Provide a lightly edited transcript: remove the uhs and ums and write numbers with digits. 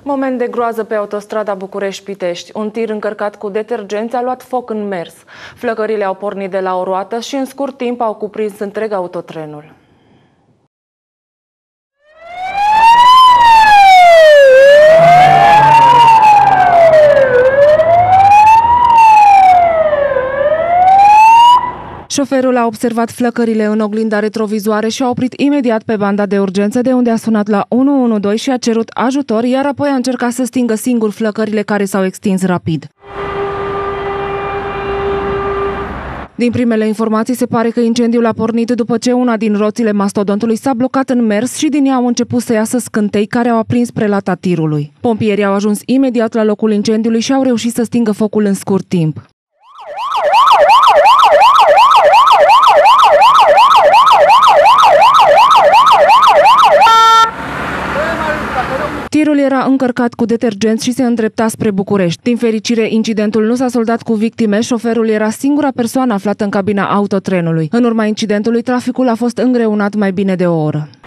Moment de groază pe autostrada București-Pitești. Un tir încărcat cu detergenți a luat foc în mers. Flăcările au pornit de la o roată și în scurt timp au cuprins întreg autotrenul. Șoferul a observat flăcările în oglinda retrovizoare și a oprit imediat pe banda de urgență, de unde a sunat la 112 și a cerut ajutor, iar apoi a încercat să stingă singur flăcările, care s-au extins rapid. Din primele informații se pare că incendiul a pornit după ce una din roțile mastodontului s-a blocat în mers și din ea au început să iasă scântei care au aprins prelata tirului. Pompierii au ajuns imediat la locul incendiului și au reușit să stingă focul în scurt timp. Tirul era încărcat cu detergenți și se îndrepta spre București. Din fericire, incidentul nu s-a soldat cu victime, șoferul era singura persoană aflată în cabina autotrenului. În urma incidentului, traficul a fost îngreunat mai bine de o oră.